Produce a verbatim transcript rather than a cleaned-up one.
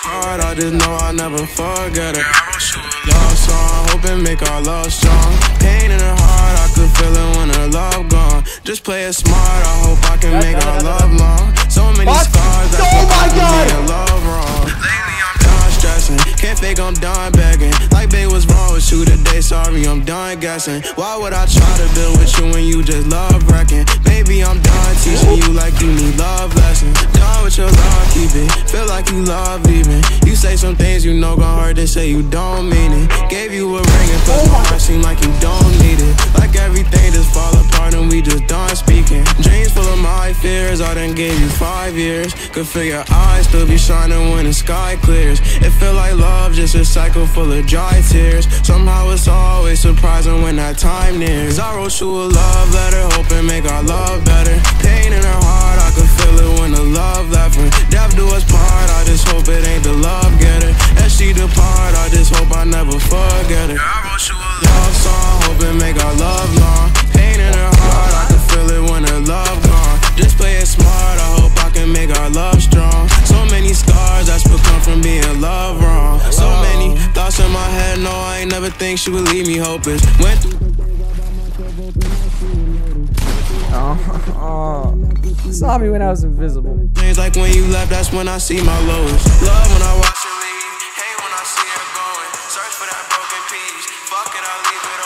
heart, I just know I'll never forget her. Love song, hoping make our love strong. Pain in her heart, I could feel it when her love gone. Just play it smart, I hope I can make our love long. So many scars, that's oh my God. me love wrong. Lately I'm done stressing, can't fake I'm done begging. Like babe, what's wrong with you today? Sorry, I'm done guessing. Why would I try to build with you when you just love wrecking? Baby, I'm done teaching you like you need love lessons. Done with your love keeping, feel like you love leaving. You say some things you know gon' hurt, they say you don't mean it. Gave you a ring and cause my heart seem like you don't need it. Like everything just fall apart and we just done speaking. Dreams full of my fears, I done gave you five years. Could feel your eyes still be shining when the sky clears. It feel like love, just a cycle full of dry tears. Somehow it's always surprising when that time nears. I wrote you a love letter, hoping make our love better. Pain in her heart, I could feel it when the love left her. Death do us part, I just hope it ain't the love getter. As she depart, I just hope I never forget her. I wrote you a love song, hoping make our love long. Pain in her heart, I could feel it when her love gone. Just play it smart, I hope I can make our love strong. So many scars that's become from being loved wrong. So many thoughts in my head, no, I ain't never think she would leave me hopeless. Went through Oh, oh. Saw me when I was invisible. things like when you left, that's when I see my lowest. Love when I watch her leave, hate when I see her going. Search for that broken piece, fuck it, I'll leave it.